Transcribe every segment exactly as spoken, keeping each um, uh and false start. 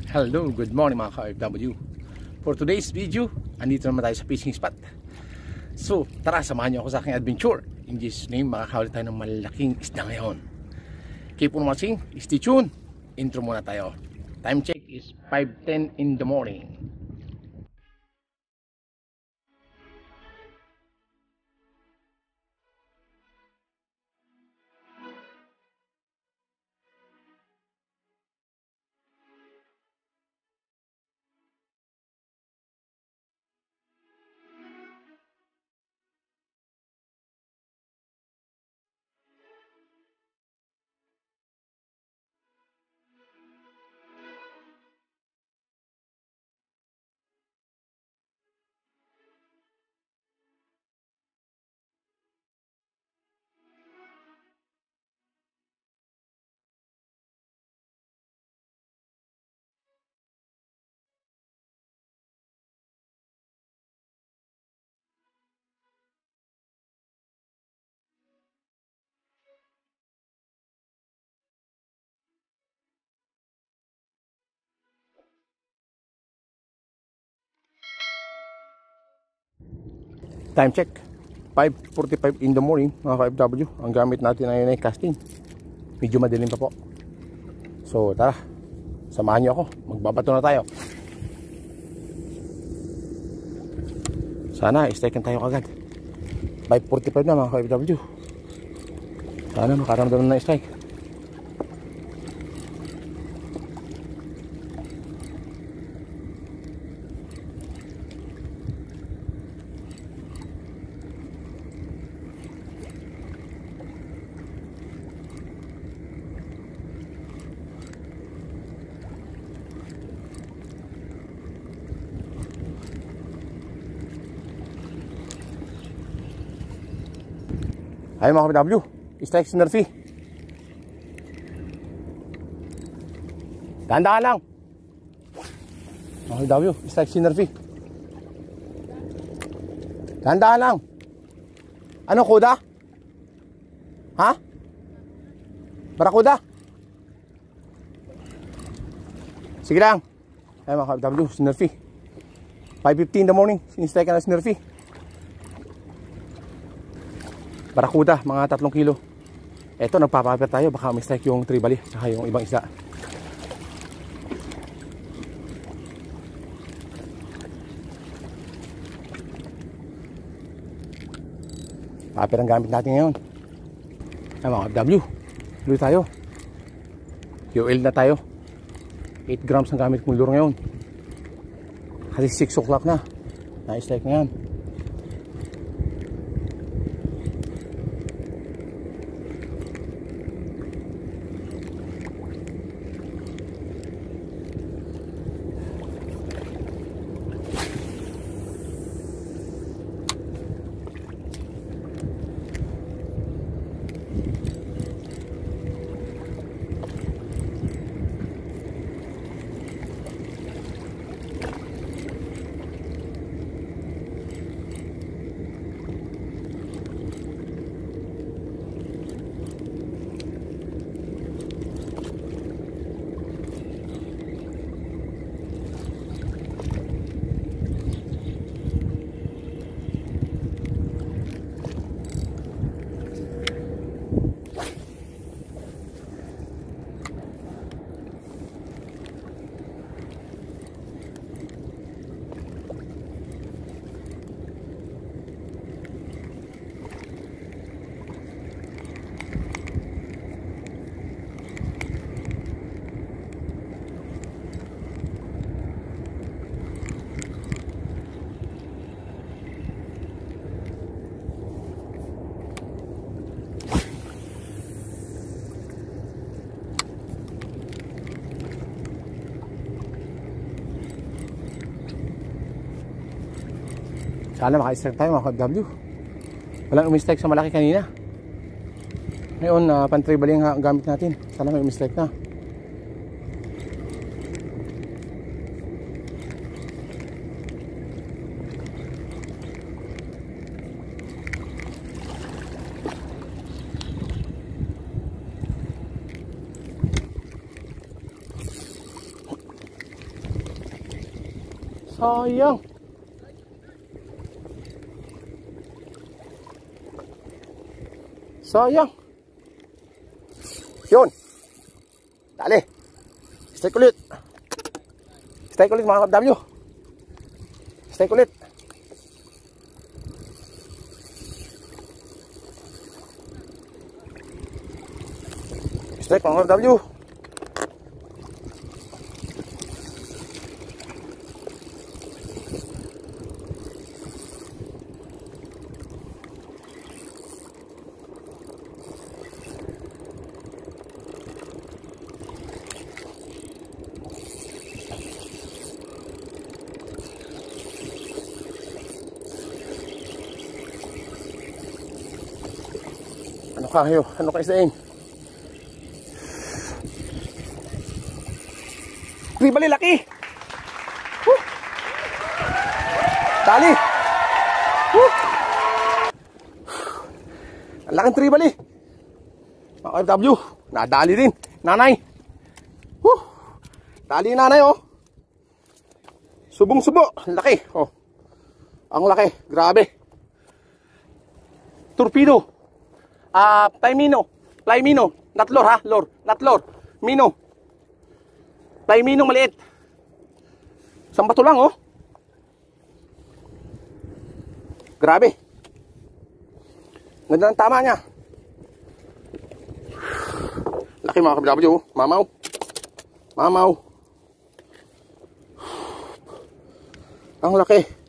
Hello, good morning mga ka-F W. For today's video, andito naman tayo sa fishing spot. So, tara, samahan niyo ako sa aking adventure. In Jesus' name, makakahuli tayo ng malaking isda ngayon. Keep on watching, stay tuned. Intro muna tayo. Time check is five ten in the morning. Time check five forty-five in the morning mga ka-F W. Ang gamit natin ngayon ay casting. Medyo madilim pa po. So tara, samahan niyo ako. Magbabato na tayo. Sana i-strike tayo kagad. Five forty-five na mga ka-F W. Sana makaramdam na strike. Ay mga ka-W, strike si Nerfy. Tandaan lang. Mga ka-W, strike si Nerfy. Tandaan lang. Ano, kuda? Ha? Barakuda? Sige lang. Ay mga ka-W, si Nerfy. five fifteen in the morning, sin-strike ka na si Nerfy. Barakuda, mga tatlong kilo. Eto, nagpapaper tayo. Baka ma-strike yung tribali saka yung ibang isda. Paper ang gamit natin ngayon. Ay mga F W, lure tayo. Q L na tayo. eight grams ang gamit kong lure ngayon. Kasi six o'clock na. Na-strike na yan. Sana maka-strike tayo mga ka-F W. Walang umi-strike sa malaki kanina. Ngayon, uh, pan-tribal yung gamit natin. Sana may umi-strike na. Sayang. Sayang. Yun. Dali. Strike ulit. Strike ulit mga K F W. Strike ulit. Strike mga K F W. Ano kayo? Ano kayo sa inyo? Tribali laki! Woo! Dali! Woo! Ang laking tribali! Mga K F W, nadali din. Nanay! Woo! Dali nanay oh! Subong-subo! Ang laki! Oh. Ang laki! Grabe! Torpedo! Ah, uh, fly mino. Fly mino. Not lure ha, lure. Not lure. Mino. Fly mino maliit. Isang bato lang oh. Grabe. Ganda ng tama niya. Laki mga K F W. Mamaw. Mamaw. Ang laki.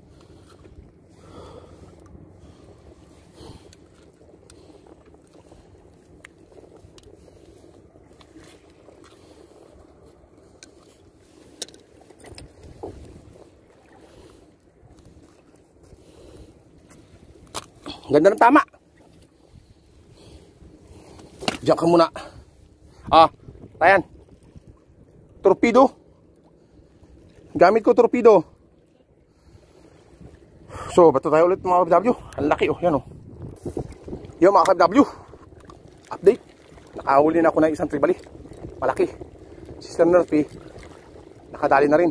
Ganda ng tama. Diyan ka muna. Ah, ayan. Torpedo. Gamit ko torpedo. So, bato tayo ulit mga K F W. Ang laki oh, yan oh. Yo mga K F W. Update. Nakahuli na ako ng isang tribali. Malaki. Sister Nerfy. Nakadali na rin.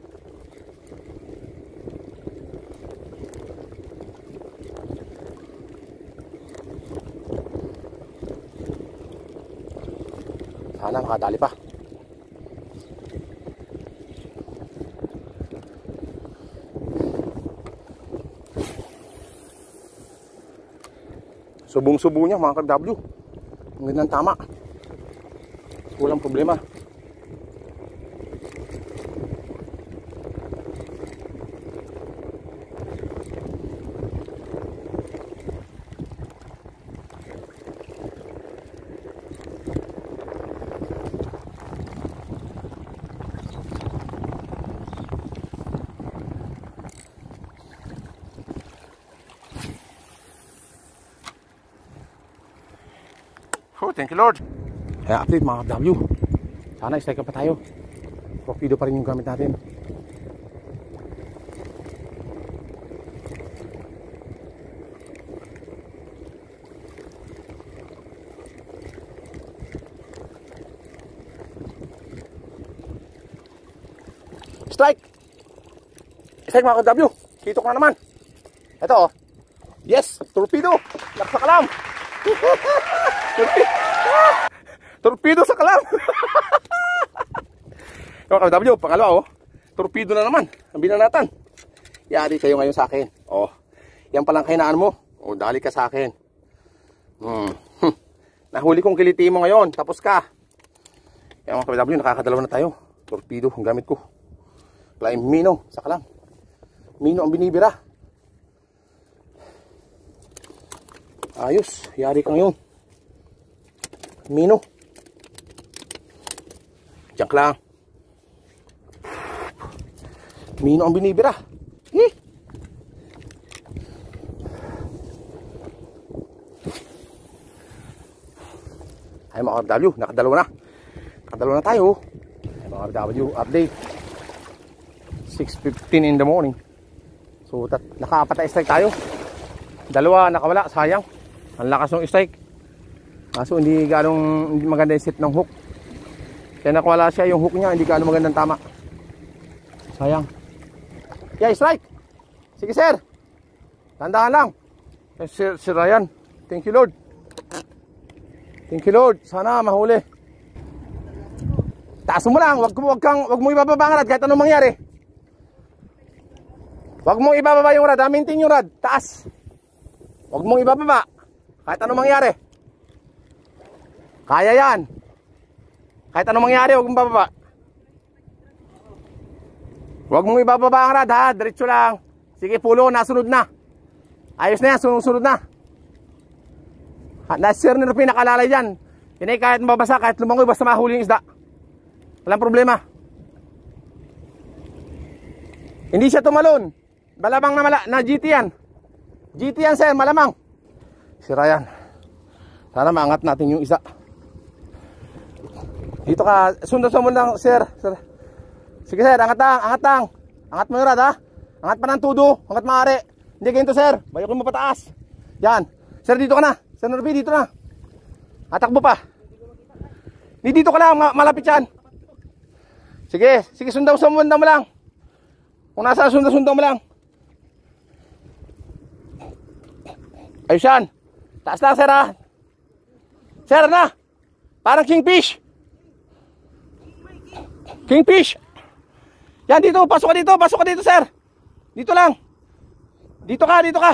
Sana makadali pa. Subong-subo niya mga K F W. Ang gandang tama. Walang problema. Oh, thank you Lord. Kaya update mga K F W. Sana strike pa tayo. Torpedo pa rin yung gamit natin. Strike! Strike mga K F W. Hitok na naman. Ito oh. Yes! Torpedo! Laksa kalam! Torpedo sa kalam. Mga K F W, pangalawa oh. Torpedo na naman. Ang binanatan. Yari kayo ngayon sa akin. Oh. Yan palang kahinaan mo. Oh, dali ka sa akin. Hmm. Nahuli kong kiliti mo ngayon. Tapos ka. Yan mga K F W, nakakadalawa na tayo. Torpedo ang gamit ko. Flying mino sa kalam. Mino ang binibira. Ayos. Yari ka ngayon. Mino. Diyan ka lang. Mino ang binibira. Eh. Ay mga K F W, nakadalawa na. Nakadalawa na tayo. Ay mga K F W, update. six fifteen in the morning. So tat nakaapat na strike tayo. Dalawa nakawala, sayang. Ang lakas ng strike. Kaso hindi ganong hindi maganda yung set ng hook. Kaya nakawala siya, yung hook niya hindi ganong magandang tama. Sayang. Yeah, strike. Sige, sir. Tandaan lang. Eh, Sir, Sir Ryan. Thank you, Lord. Thank you, Lord. Sana mahuli. Taas mo lang. Wag, wag, kang, wag mo ibababa ang rad kahit anong mangyari. Wag mo ibababa yung rad. Ha? Maintain yung rad. Taas. Wag mong ibababa kahit anong mangyari. Kaya yan. Kahit anong mangyari, wag mong bababa. Wag mong ibababa ang rad, ha? Diretso lang. Sige, pulo. Nasunod na. Ayos na yan. Sunod-sunod na. Nasir ni Rupi nakalalay dyan. Yan ay kahit mabasa, kahit lumangoy, basta mahuli yung isda. Walang problema. Hindi siya tumalon. Malamang na, mala na G T yan. G T yan, sir, malamang. Si Ryan. Sana maangat natin yung isa. Dito ka, sundan-sundan lang, sir. sir. Sige, sir, angat lang, angat lang. Angat mo yung rad, ha? Angat pa ng tudo, angat maaari. Hindi ganito, sir. Bayo ko mo pataas. Yan. Sir, dito ka na. Sir Norby, dito na. Atakbo pa. Hindi dito ka lang, malapit yan. Sige, sige, sundan-sundan mo lang. Kung nasa sundan-sundan mo lang. Ayos yan. Taas lang, sir, ha? Sir, na. Parang kingfish. Kingfish. Yan, dito. Pasok ka dito. Pasok ka dito, sir. Dito lang. Dito ka, dito ka.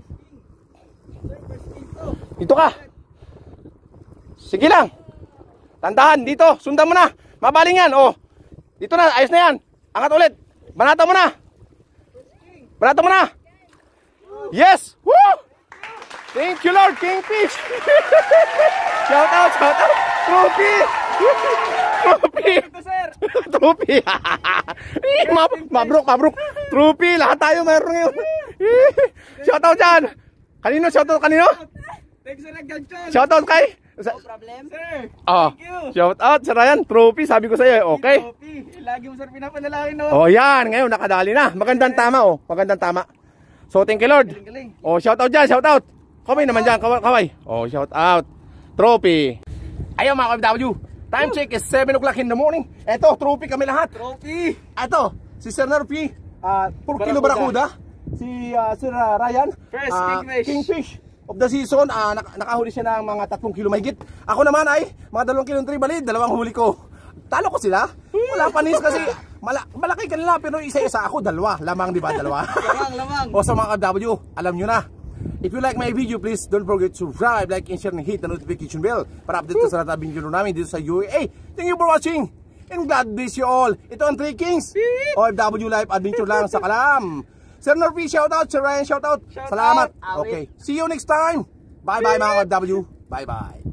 Dito ka. Sige lang. Tandahan, dito. Sundan mo na. Mabaling yan, oh. Dito na, ayos na yan. Angat ulit. Banata mo na. Banata mo na. Yes. Woo! Thank you, Lord. Kingfish. Shout out, shout out. Trophy. Trophy. Trophy. Mabrok, mabrok. Trophy. Lahat tayo mayroon ngayon. Shout out dyan. Kanino? Shout out kanino? Shout out kay? No problem, sir. Oh, thank you. Shout out, Sir Ryan. Trophy, sabi ko sa iyo. Okay. Trophy. Lagi mo, sir, pinapanalangin, no? Oh, yan. Ngayon, nakadali na. Magandang tama, oh. Magandang tama. So, thank you, Lord. Galing, galing. Oh, shout out dyan, shout out. Kaway naman dyan, kaway. kaway. Oh, shout out. Trophy. Ayaw, mga K F W. Time check is seven o'clock in the morning. Eto, trophy kami lahat. Trophy. Eto, si Sir Norby. Uh, puro kilo barakuda. Si uh, Sir uh, Ryan. First, uh, kingfish. Kingfish of the season. Uh, nak nakahuli siya ng mga tatlong kilo mahigit. Ako naman ay mga dalawang kilong tribalid. Dalawang huli ko. Talo ko sila. Wala panis kasi mala malaki kanila pero isa-isa ako dalawa. Lamang, di ba? Dalawa. Lamang, lamang. O sa mga K F W, alam nyo na. If you like my video, please don't forget to subscribe, like, and share, and hit the notification bell para update ka sa lahat ng video namin dito sa U A E. Thank you for watching and God bless you all. Ito ang Three Kings O F W Life Adventure lang sa Kalam. Sir Norby, shout out. Sir Ryan, shout out. Shout Salamat. out. Okay. See you next time. Bye bye mga K F W. Bye bye.